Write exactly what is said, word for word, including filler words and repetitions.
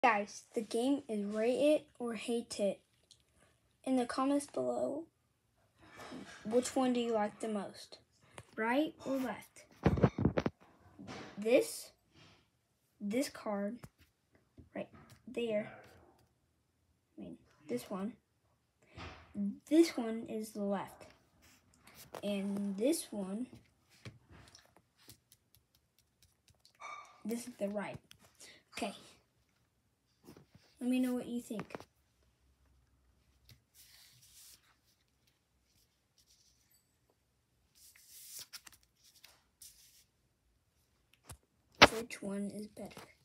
Guys, the game is Rate It or Hate It. In the comments below, which one do you like the most? Right or left? This, this card, right there, I mean, this one, this one is the left. And this one, this is the right. Okay. Let me know what you think. Which one is better?